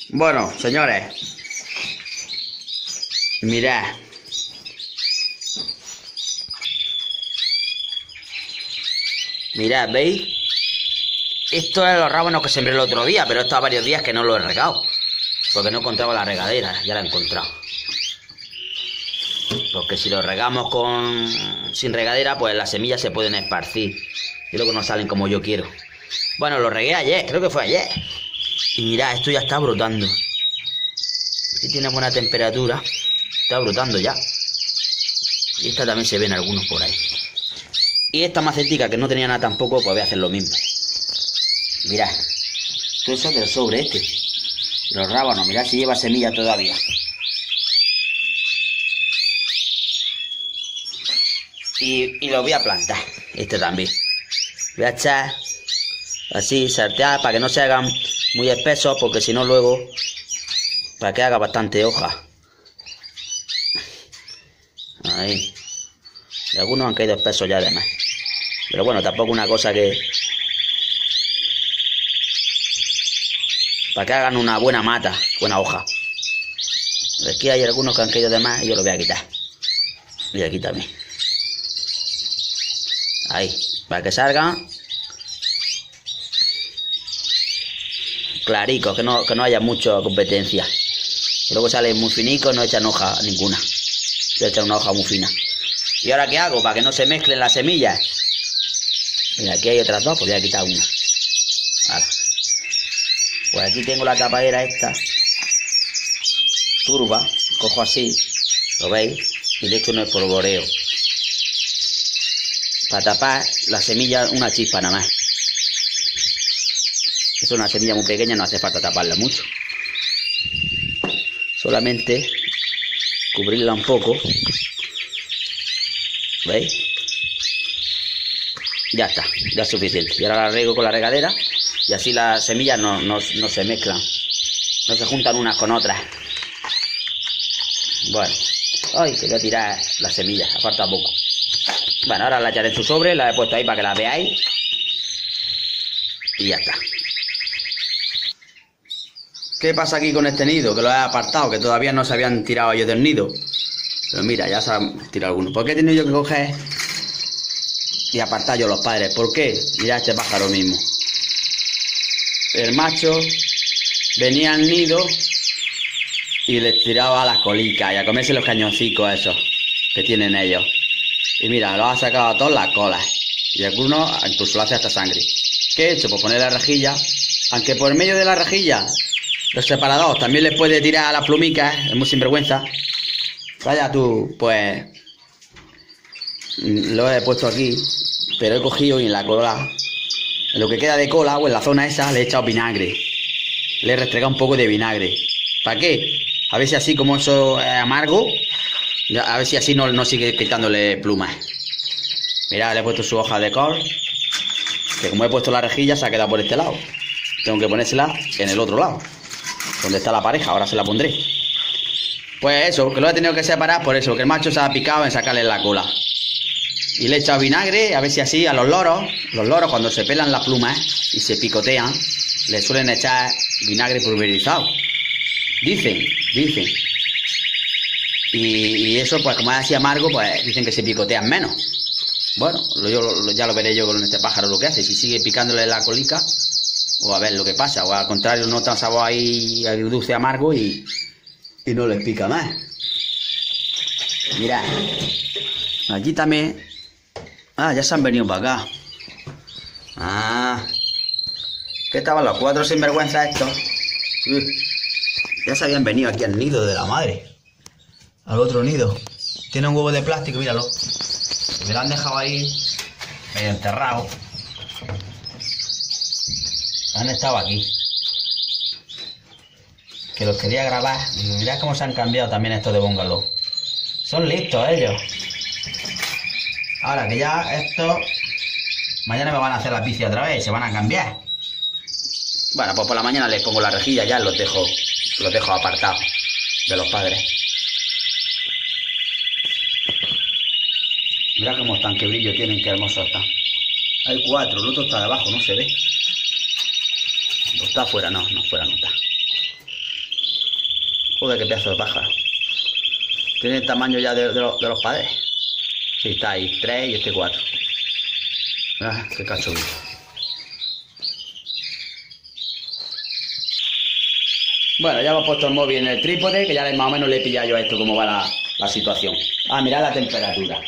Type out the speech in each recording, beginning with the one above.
Bueno, señores, mirad. Mirad, ¿veis? Esto es los rábanos que sembré el otro día, pero esto ha varios días que no lo he regado. Porque no encontraba la regadera, ya la he encontrado. Porque si lo regamos sin regadera, pues las semillas se pueden esparcir. Y luego no salen como yo quiero. Bueno, lo regué ayer, creo que fue ayer. Y mirad, esto ya está brotando. Aquí tiene buena temperatura. Está brotando ya. Y esta también se ven algunos por ahí. Y esta macetica que no tenía nada tampoco, pues voy a hacer lo mismo. Mirad. Todo eso del sobre este. Los rábanos, mirad si lleva semilla todavía. Y lo voy a plantar. Este también. Voy a echar así, saltear para que no se hagan muy espesos, porque si no luego, para que haga bastante hoja. Ahí. Y algunos han caído espesos ya además. Pero bueno, tampoco una cosa que... para que hagan una buena mata, buena hoja. Aquí hay algunos que han caído de más y yo los voy a quitar. Y aquí también. Ahí, para que salgan claricos, que no haya mucha competencia. Luego salen muy finicos, no echan hoja ninguna. Se echan una hoja muy fina. ¿Y ahora qué hago? Para que no se mezclen las semillas. Mira, aquí hay otras dos, pues voy a quitar una. Ahora. Pues aquí tengo la tapadera esta. Turba. Cojo así. ¿Lo veis? Y le echo un espolvoreo. Para tapar la semilla una chispa nada más. Es una semilla muy pequeña, no hace falta taparla mucho. Solamente cubrirla un poco. ¿Veis? Ya está, ya es suficiente. Y ahora la riego con la regadera y así las semillas no se mezclan. No se juntan unas con otras. Bueno, ay, que voy a tirar las semillas, falta poco. Bueno, ahora la echaré en su sobre, la he puesto ahí para que la veáis. Y ya está. ¿Qué pasa aquí con este nido? Que lo he apartado, que todavía no se habían tirado ellos del nido. Pero mira, ya se han tirado algunos. ¿Por qué he tenido yo que coger y apartar yo los padres? ¿Por qué? Mira este pájaro mismo. El macho venía al nido y les tiraba las colicas y a comerse los cañoncicos esos que tienen ellos. Y mira, los ha sacado a todas las colas. Y algunos incluso lo hace hasta sangre. ¿Qué he hecho? Pues poner la rejilla. Aunque por medio de la rejilla, los separados también les puede tirar a las plumicas. Es muy sinvergüenza. Vaya tú, pues... lo he puesto aquí. Pero he cogido y en la cola, en lo que queda de cola o en la zona esa, le he echado vinagre. Le he restregado un poco de vinagre. ¿Para qué? A ver si así como eso es amargo... a ver si así no sigue quitándole plumas. Mirad, le he puesto su hoja de col. Que como he puesto la rejilla se ha quedado por este lado. Tengo que ponérsela en el otro lado. Donde está la pareja, ahora se la pondré. Pues eso, que lo he tenido que separar por eso. Que el macho se ha picado en sacarle la cola. Y le he echado vinagre, a ver si así a los loros cuando se pelan las plumas y se picotean, le suelen echar vinagre pulverizado. Dicen. Y eso, pues como es así amargo, pues dicen que se picotean menos. Bueno, ya lo veré yo con este pájaro lo que hace. Si sigue picándole la colica, o a ver lo que pasa. O al contrario, nota sabor ahí dulce amargo y no les pica más. Mirad. Allí también... Ah, ya se han venido para acá. Ah. ¿Qué estaban los cuatro sinvergüenzas estos? Ya se habían venido aquí al nido de la madre. Al otro nido. Tiene un huevo de plástico, míralo. Me lo han dejado ahí medio enterrado. Han estado aquí. Que los quería grabar. Digo, mirad cómo se han cambiado también estos de bungalow. Son listos ellos. Ahora que ya estos... mañana me van a hacer la picia otra vez. Se van a cambiar. Bueno, pues por la mañana les pongo la rejilla. Ya los dejo apartados de los padres. Mirad cómo están, qué brillo tienen, qué hermosos están. Hay cuatro, el otro está debajo, no se ve. ¿O está afuera? No, afuera no está. Joder, qué pedazo de pájaro. Tiene el tamaño ya de los padres. Sí, está ahí, 3 y este 4. Ah, qué cachorro. Bueno, ya hemos puesto el móvil en el trípode, que ya más o menos le he pillado yo a esto cómo va la situación. Ah, mirad la temperatura.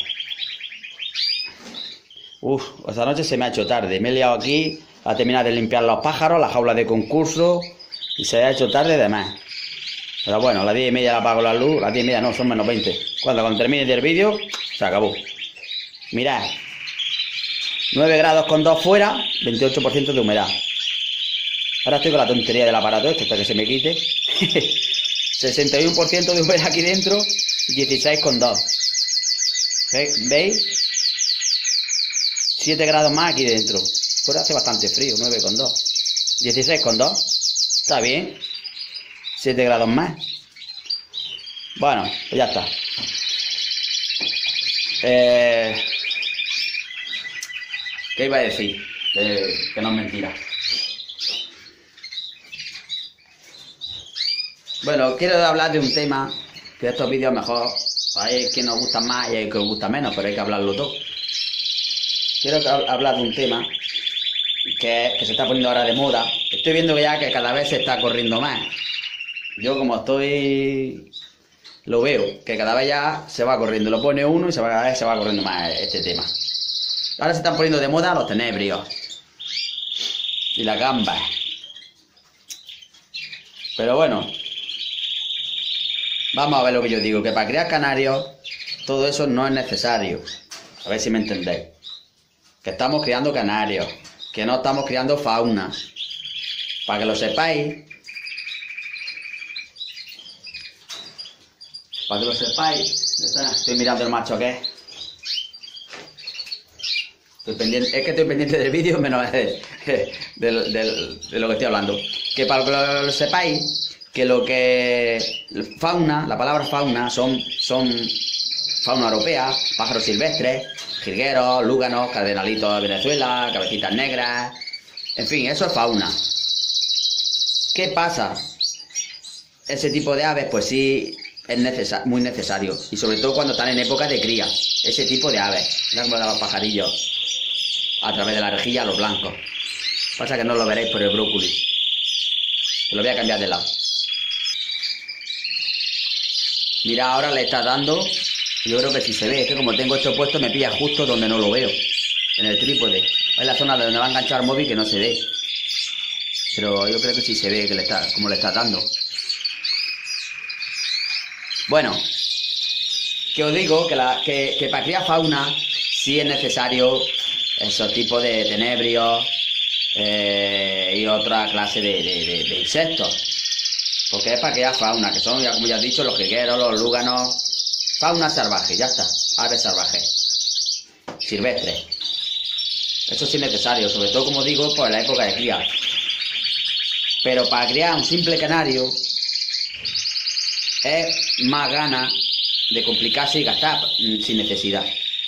Uf, esta noche se me ha hecho tarde. Me he liado aquí a terminar de limpiar los pájaros, la jaula de concurso, y se ha hecho tarde de más. Pero bueno, a las 10:30 la apago la luz, a las 10:30 no, son menos 20. Cuando termine el vídeo, se acabó. Mirad, 9 grados con 2 fuera, 28% de humedad. Ahora estoy con la tontería del aparato este, hasta que se me quite. 61% de humedad aquí dentro, 16,2. ¿Veis? 7 grados más aquí dentro. Fuera hace bastante frío, 9,2. 16,2. Está bien. 7 grados más. Bueno, pues ya está. ¿Qué iba a decir? Que no es mentira. Bueno, quiero hablar de un tema que estos vídeos mejor hay que nos gustan más y hay que os gusta menos, pero hay que hablarlo todo. Quiero hablar de un tema que se está poniendo ahora de moda. Estoy viendo ya que cada vez se está corriendo más. Yo como estoy... lo veo, que cada vez ya se va corriendo. Lo pone uno y cada vez se va corriendo más este tema. Ahora se están poniendo de moda los tenebrios. Y las gambas. Pero bueno... vamos a ver lo que yo digo, que para criar canarios todo eso no es necesario. A ver si me entendéis. Que estamos criando canarios, que no estamos criando fauna. Para que lo sepáis. Para que lo sepáis. Estoy mirando el macho que es. Es que estoy pendiente del vídeo menos de lo que estoy hablando. Que para que lo sepáis... que lo que fauna, la palabra fauna son fauna europea, pájaros silvestres, jilgueros, lúganos, cardenalitos de Venezuela, cabecitas negras, en fin, eso es fauna. ¿Qué pasa? Ese tipo de aves, pues sí, es muy necesario, y sobre todo cuando están en época de cría, ese tipo de aves, mira cómo dan los pajarillos a través de la rejilla a los blancos. Pasa que no lo veréis por el brócoli. Lo voy a cambiar de lado. Mira, ahora le está dando, yo creo que sí se ve, es que como tengo esto puesto me pilla justo donde no lo veo, en el trípode. Es la zona donde va a enganchar el móvil que no se ve. Pero yo creo que sí se ve que como le está dando. Bueno, que os digo que para criar fauna sí es necesario esos tipos de tenebrios y otra clase de insectos. Porque es para criar fauna, que son, ya como ya he dicho, los jilgueros, los lúganos, fauna salvaje, ya está, aves salvajes, silvestres. Eso sí es necesario, sobre todo, como digo, por la época de cría. Pero para criar un simple canario es más gana de complicarse y gastar sin necesidad.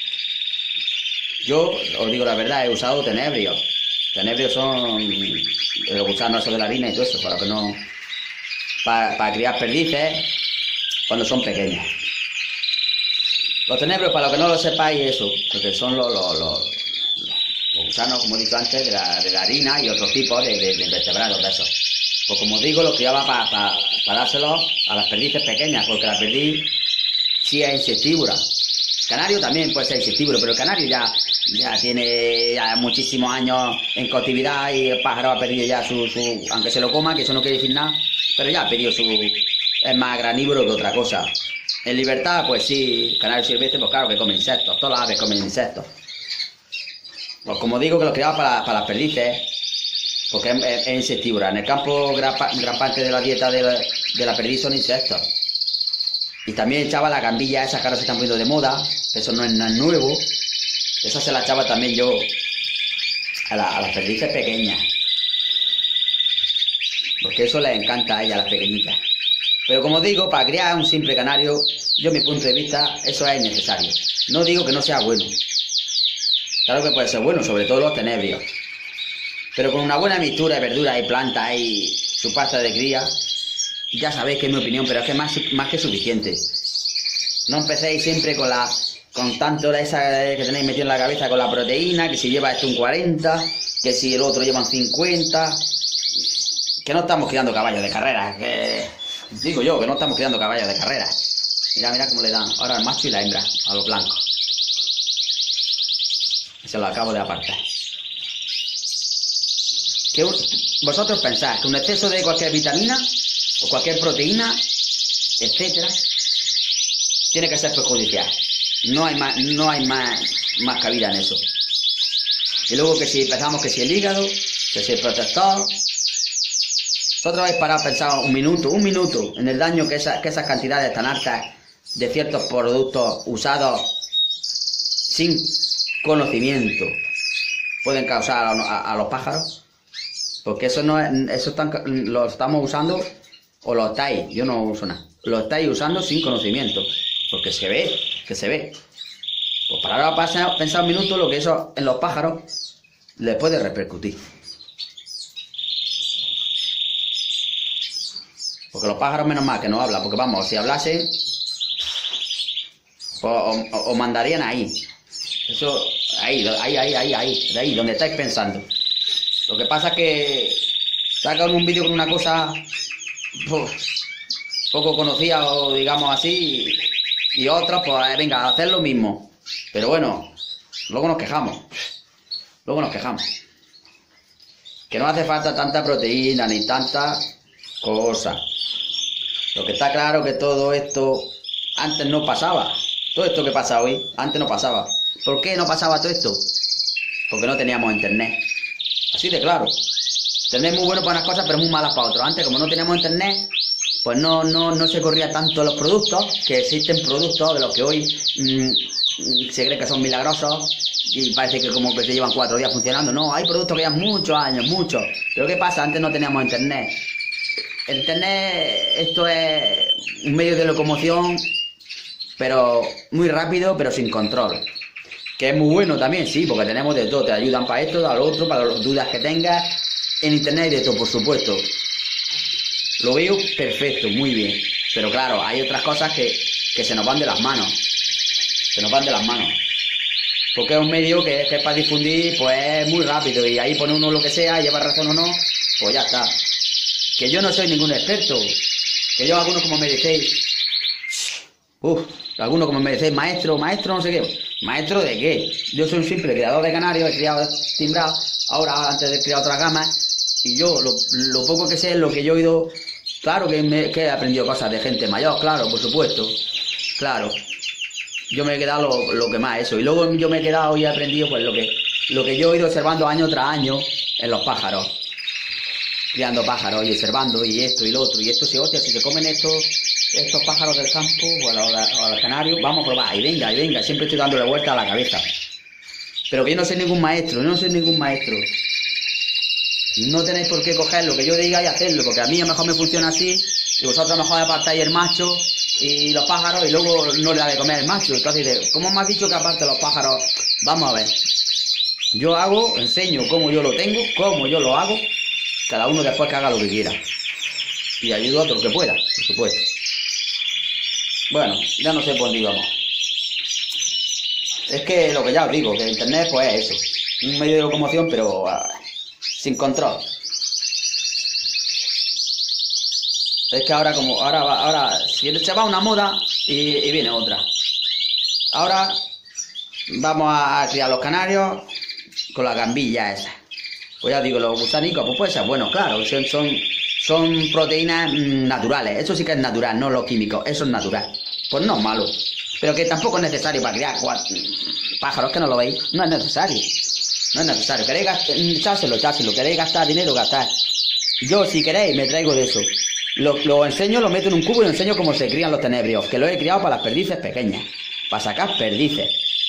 Yo os digo la verdad, he usado tenebrios. Tenebrios son los gusanos esos de la harina y todo eso, para que no... Para criar perdices cuando son pequeños. Los tenebrios, para lo que no lo sepáis, eso, porque son los gusanos, como he dicho antes, de la harina y otros tipos de invertebrados de esos. Pues como digo, los criaba para dárselos a las perdices pequeñas, porque la perdiz sí es insectívora. Canario también puede ser insectívoro, pero el canario ya tiene muchísimos años en cautividad y el pájaro ha perdido ya aunque se lo coma, que eso no quiere decir nada, pero ya ha perdido es más granívoro que otra cosa. En libertad, pues sí, canario silvestre, pues claro que come insectos, todas las aves comen insectos. Pues como digo, que lo criaba para las perdices, porque es insectívora. En el campo gran parte de la dieta de la perdiz son insectos. Y también echaba la gambilla esa que ahora se están poniendo de moda, eso no es nada nuevo. Esa se la echaba también yo a las perdices pequeñas. Porque eso les encanta a ellas, las pequeñitas. Pero como digo, para criar un simple canario, yo mi punto de vista, eso es innecesario. No digo que no sea bueno. Claro que puede ser bueno, sobre todo los tenebrios. Pero con una buena mixtura de verduras y plantas y su pasta de cría, ya sabéis que es mi opinión, pero es que más que suficiente. No empecéis siempre con tanto esa que tenéis metido en la cabeza con la proteína, que si lleva esto un 40, que si el otro lleva un 50, que no estamos criando caballos de carrera, que digo yo que no estamos criando caballos de carrera. Mira cómo le dan ahora el macho y la hembra a los blancos. Se lo acabo de apartar. Que vosotros pensáis que un exceso de cualquier vitamina o cualquier proteína, etcétera, tiene que ser perjudicial. No hay más cabida en eso. Y luego que si empezamos, que si el hígado, que si el protector. Vosotros habéis parado a pensar un minuto en el daño que esas cantidades tan altas de ciertos productos usados sin conocimiento pueden causar a los pájaros. Porque eso no es, lo estamos usando, o lo estáis, yo no uso nada, lo estáis usando sin conocimiento, porque se ve. Pues para ahora pensar un minuto lo que eso en los pájaros les puede repercutir. Porque los pájaros menos mal que no hablan, porque vamos, si hablasen, pues os mandarían ahí. Eso, ahí, de ahí, donde estáis pensando. Lo que pasa es que sacan un vídeo con una cosa poco conocida, o digamos así, y otros, pues venga, a hacer lo mismo. Pero bueno, luego nos quejamos. Que no hace falta tanta proteína ni tanta cosa. Lo que está claro que todo esto antes no pasaba. Todo esto que pasa hoy, antes no pasaba. ¿Por qué no pasaba todo esto? Porque no teníamos internet. Así de claro. Internet es muy bueno para unas cosas, pero muy malas para otras. Antes, como no teníamos internet, pues no se corría tanto los productos, que existen productos de los que hoy se cree que son milagrosos y parece que como que se llevan 4 días funcionando. No, hay productos que llevan muchos años, muchos. Pero ¿qué pasa? Antes no teníamos internet. El internet, esto es un medio de locomoción, pero muy rápido, pero sin control. Que es muy bueno también, sí, porque tenemos de todo. Te ayudan para esto, para lo otro, para las dudas que tengas. En internet hay de todo, por supuesto. Lo veo perfecto, muy bien. Pero claro, hay otras cosas que se nos van de las manos. Porque es un medio que es para difundir, pues muy rápido. Y ahí pone uno lo que sea, lleva razón o no, pues ya está. Que yo no soy ningún experto. Que yo, algunos como me decís, algunos como me decís, maestro, no sé qué. ¿Maestro de qué? Yo soy un simple criador de canarios, he criado timbrados, ahora antes de criar otras gamas, y yo lo poco que sé es lo que yo he oído. Claro que he aprendido cosas de gente mayor, claro, por supuesto. Claro. Yo me he quedado lo que más eso. Y luego yo me he quedado y he aprendido pues lo que yo he ido observando año tras año en los pájaros. Criando pájaros y observando y esto y lo otro. Y esto si se comen estos pájaros del campo o a los canarios, vamos a probar. Y venga. Siempre estoy dándole vuelta a la cabeza. Pero que yo no soy ningún maestro. No tenéis por qué coger lo que yo diga y hacerlo, porque a mí a lo mejor me funciona así, y vosotros a lo mejor apartáis el macho y los pájaros y luego no le da de comer el macho. Entonces dice, ¿cómo me has dicho que aparte los pájaros? Vamos a ver. Yo enseño cómo yo lo tengo, cómo yo lo hago, cada uno después que haga lo que quiera. Y ayudo a otro que pueda, por supuesto. Bueno, ya no sé por dónde íbamos. Es que lo que ya os digo, que internet pues es eso. Un medio de locomoción, pero sin control. Es que ahora si se va una moda y viene otra. Ahora vamos a criar los canarios con la gambilla esa. Pues ya digo, los gusanicos, pues puede ser bueno, claro, son proteínas naturales. Eso sí que es natural, no los químicos, eso es natural. Pues no es malo. Pero que tampoco es necesario para criar pájaros, que no lo veis. No es necesario. ¿Queréis echárselo? ¿Queréis gastar dinero? Gastar. Yo, si queréis, me traigo de eso. Lo enseño, lo meto en un cubo y lo enseño cómo se crían los tenebrios. Que lo he criado para las perdices pequeñas. Para sacar perdices.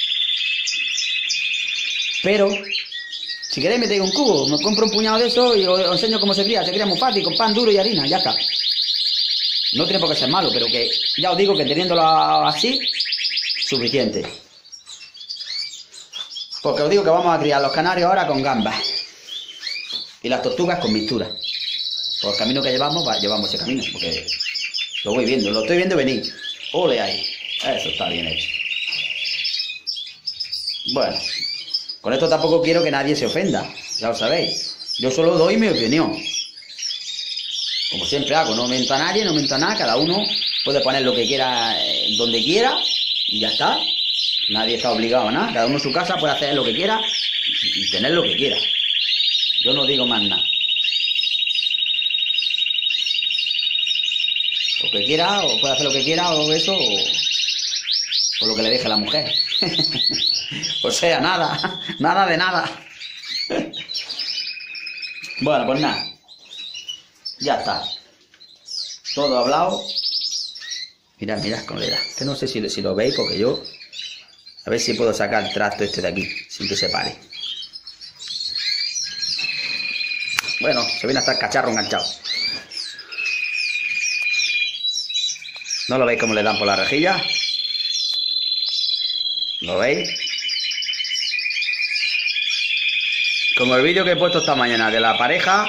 Pero, si queréis, me traigo un cubo. Me compro un puñado de eso y os enseño cómo se cría. Se cría muy fácil, con pan duro y harina. Ya está. No tiene por qué ser malo, pero que ya os digo que teniéndolo así, suficiente. Porque os digo que vamos a criar los canarios ahora con gambas. Y las tortugas con mixtura. Por el camino que llevamos, llevamos ese camino, porque lo voy viendo, lo estoy viendo venir. Ole ahí. Eso está bien hecho. Bueno, con esto tampoco quiero que nadie se ofenda, ya lo sabéis. Yo solo doy mi opinión. Como siempre hago, no miento a nadie, no miento a nada, cada uno puede poner lo que quiera, donde quiera, y ya está. Nadie está obligado a nada, cada uno en su casa puede hacer lo que quiera y tener lo que quiera. Yo no digo más nada. Lo que quiera, o puede hacer lo que quiera, o eso, o lo que le deje la mujer. O sea, nada, nada de nada. Bueno, pues nada. Ya está. Todo hablado. Mirad, mirad cómo le da. Que no sé si lo veis, porque yo... A ver si puedo sacar el tracto este de aquí, sin que se pare. Bueno, se viene hasta el cacharro enganchado. ¿No lo veis cómo le dan por la rejilla? ¿Lo veis? Como el vídeo que he puesto esta mañana de la pareja,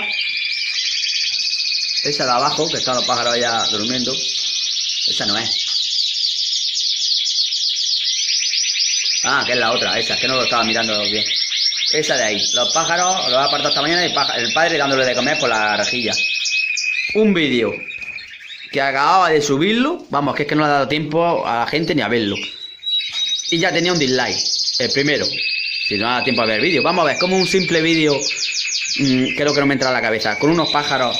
esa de abajo, que están los pájaros allá durmiendo, esa no es. Ah, que es la otra, esa, que no lo estaba mirando bien. Esa de ahí, los pájaros, los he apartado esta mañana y el padre dándole de comer por la rejilla. Un vídeo que acababa de subirlo, vamos, que es que no le ha dado tiempo a la gente ni a verlo. Y ya tenía un dislike, el primero. Si no da tiempo a ver el vídeo. Vamos a ver, como un simple vídeo, creo que no me entra a la cabeza, con unos pájaros.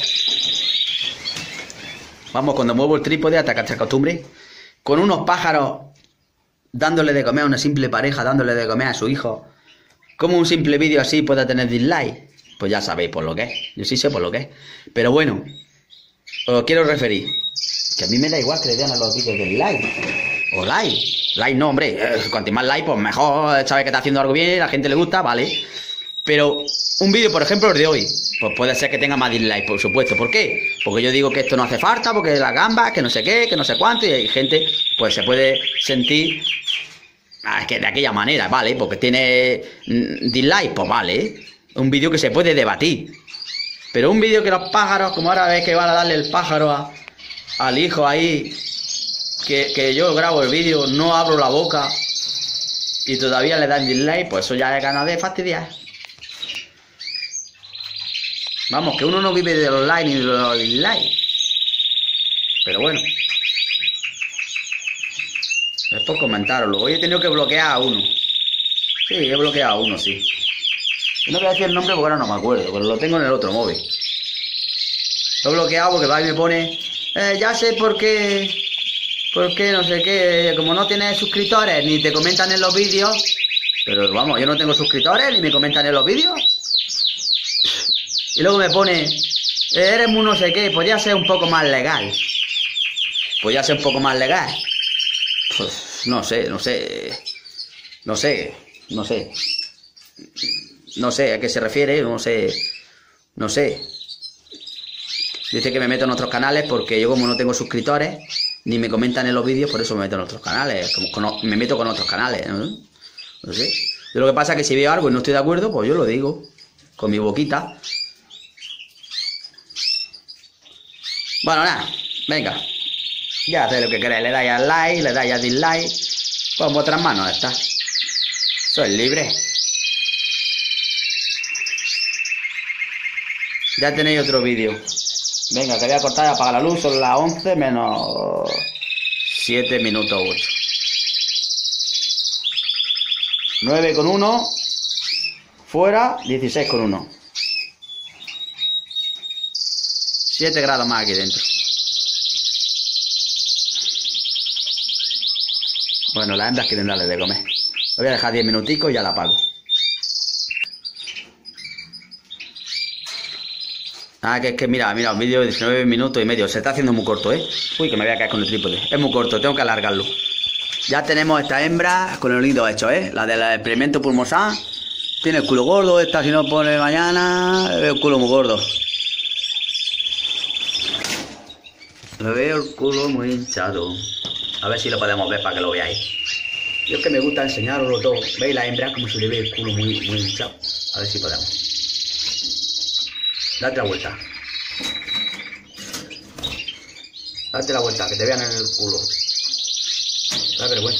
Vamos, cuando muevo el trípode, hasta que se acostumbre, con unos pájaros dándole de comer a una simple pareja, dándole de comer a su hijo. ¿Cómo un simple vídeo así puede tener dislike? Pues ya sabéis por lo que es. Yo sí sé por lo que es. Pero bueno, os quiero referir que a mí me da igual que le den a los vídeos del like. O like. Like no, hombre. Cuanto más like, pues mejor. Sabe que está haciendo algo bien, a la gente le gusta, vale. Pero un vídeo, por ejemplo, el de hoy, pues puede ser que tenga más dislike, por supuesto. ¿Por qué? Porque yo digo que esto no hace falta, porque las gambas, que no sé qué, que no sé cuánto, y hay gente, pues se puede sentir que de aquella manera, ¿vale? Porque tiene dislike, pues vale. Un vídeo que se puede debatir. Pero un vídeo que los pájaros, como ahora ves que van a darle el pájaro al hijo ahí, que yo grabo el vídeo, no abro la boca y todavía le dan dislike, pues eso ya es ganas de fastidiar. Vamos, que uno no vive de los likes ni de los dislikes. Pero bueno. Es por comentarlo. Hoy he tenido que bloquear a uno. Sí, he bloqueado a uno, sí. No voy a decir el nombre porque ahora no me acuerdo, pero lo tengo en el otro móvil. Lo he bloqueado porque va y me pone... ya sé por qué... ¿Por qué? No sé qué. Como no tienes suscriptores ni te comentan en los vídeos. Pero vamos, yo no tengo suscriptores ni me comentan en los vídeos. Y luego me pone... eres muy no sé qué. Podría ser un poco más legal. Podría ser un poco más legal. Pues no sé, no sé. No sé, no sé. No sé a qué se refiere, no sé. No sé. Dice que me meto en otros canales porque yo como no tengo suscriptores, ni me comentan en los vídeos, por eso me meto en otros canales. Como me meto con otros canales, ¿no? No sé. Yo lo que pasa es que si veo algo y no estoy de acuerdo, pues yo lo digo. Con mi boquita. Bueno, nada. Venga. Ya hacéis lo que queráis. Le dais al like, le dais a dislike. Pues en vuestras manos está. Sois libres. Ya tenéis otro vídeo. Venga, que voy a cortar y apagar la luz. Son las 11 menos 7 minutos 8. 9,1. Fuera, 16,1. 7 grados más aquí dentro. Bueno, las hembras quieren darle de comer. Lo voy a dejar 10 minuticos y ya la apago. Ah, que es que mira, un vídeo de 19 minutos y medio. Se está haciendo muy corto, ¿eh? Uy, que me voy a caer con el trípode. Es muy corto, tengo que alargarlo. Ya tenemos esta hembra con el nido hecho, ¿eh? La del experimento pulmosán. Tiene el culo gordo. Esta si no pone mañana, le veo el culo muy gordo. Le veo el culo muy hinchado. A ver si lo podemos ver para que lo veáis. Yo es que me gusta enseñaroslo todo. ¿Veis la hembra como se le ve el culo muy hinchado? A ver si podemos. Date la vuelta. Date la vuelta, que te vean en el culo. Da vergüenza.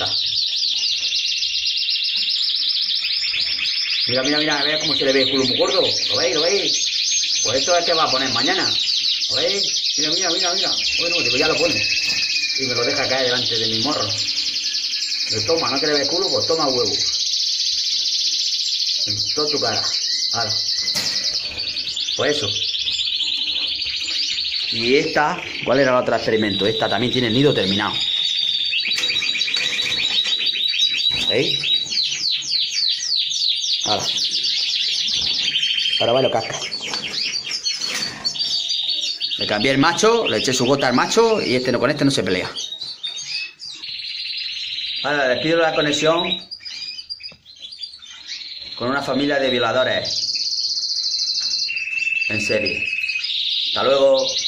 Mira, mira, mira, veis cómo se le ve el culo muy gordo. ¿Lo veis? ¿Lo veis? Pues esto es que va a poner mañana. ¿Lo veis? Mira, mira, mira, mira. Bueno, digo, ya lo pone. Y me lo deja caer delante de mi morro. Le toma, ¿no quieres ver el culo? Pues toma huevo. En toda tu cara. Ahora. Pues eso. Y esta, ¿cuál era el otro experimento? Esta también tiene el nido terminado. ¿Veis? Ahora va y lo casca. Le cambié el macho, le eché su gota al macho y con este no se pelea. Ahora despido la conexión con una familia de violadores en serie. Hasta luego.